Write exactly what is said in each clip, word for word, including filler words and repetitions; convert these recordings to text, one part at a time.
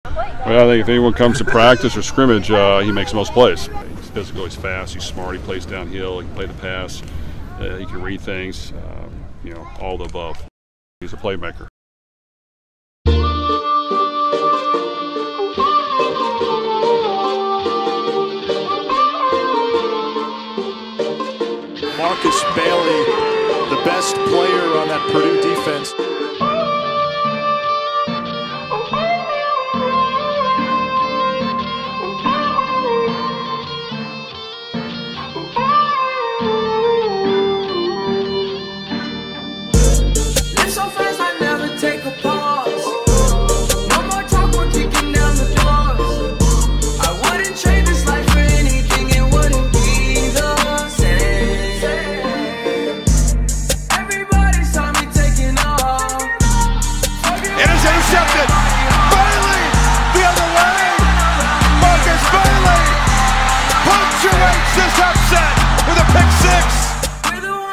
Well, I think if anyone comes to practice or scrimmage, uh, he makes the most plays. He's physical, he's fast, he's smart, he plays downhill, he can play the pass, uh, he can read things, um, you know, all the above. He's a playmaker. Marcus Bailey, the best player on that Purdue defense. This upset with a pick six.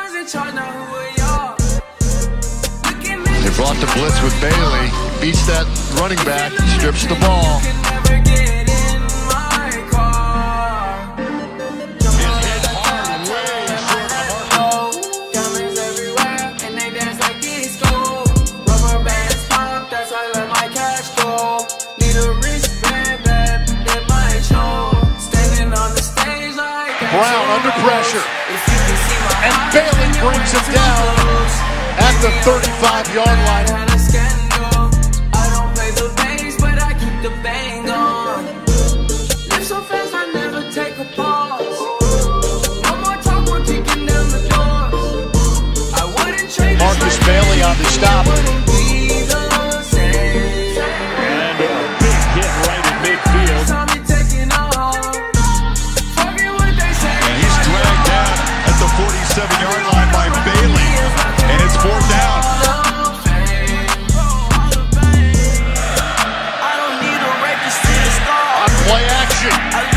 They brought the blitz with Bailey. Beats that running back. Strips the ball. Brown under pressure, and Bailey brings him down at the thirty-five yard line. I don't play the bass, but I keep the bang on. Live so fast, I never take a pause. No more talk, we're kicking down the doors. I wouldn't trade Marcus Bailey on the stop. And a big hit right in midfield. forty-seven yard line by Bailey, and it's fourth down. On play action.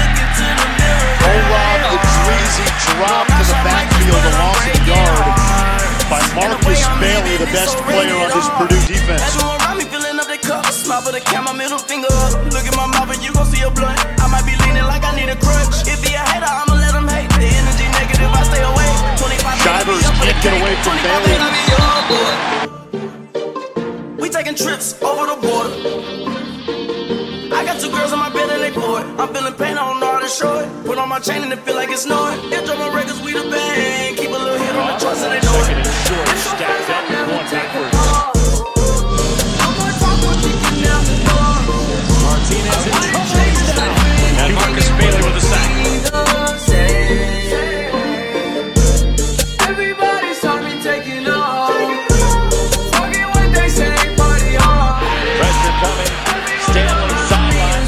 O-Rob the Dreezy drop to the backfield, a loss of the yard by Marcus Bailey, the best player on this Purdue defense. Smile for the camera, middle finger up. Look at my mouth and you gon' see a blunt. I might be leaning like I need a crutch. If he a hater, I'ma let him hate. The energy negative, I stay away. Shivers can't get away from Bailey. We taking trips over the border. I got two girls on my bed and they bored. I'm feeling pain, I don't know how to show it. Put on my chain and it feel like it's snowing. If drumming records, we the band. Keep a little hit on the trust and they know it. Short, stacked up, going backwards. Martinez in touchdown. And Marcus Bailey with a sack. Everybody saw me taking off. Forget what they say, party on. Pressure coming. Stanley sideline.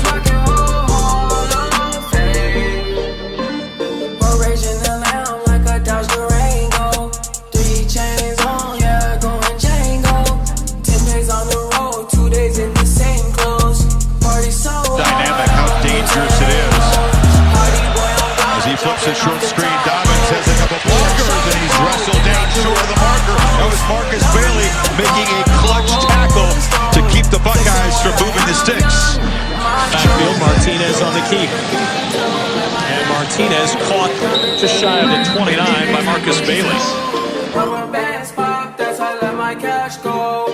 We're raging around like a Dodge Durango. Three chains on, yeah, going Django. Ten days on the road, two days in the same clothes. Party so Dynamic, how dangerous it is. As he flips a short screen, Dobbins has a couple blockers, and he's wrestled down short of the marker. That was Marcus Bailey making a clutch tackle to keep the Buckeyes from moving the sticks. Backfield, Martinez on the keep. And Martinez caught just shy of the twenty-nine by Marcus Bailey. Rubber bands pop, that's how I let my cash go.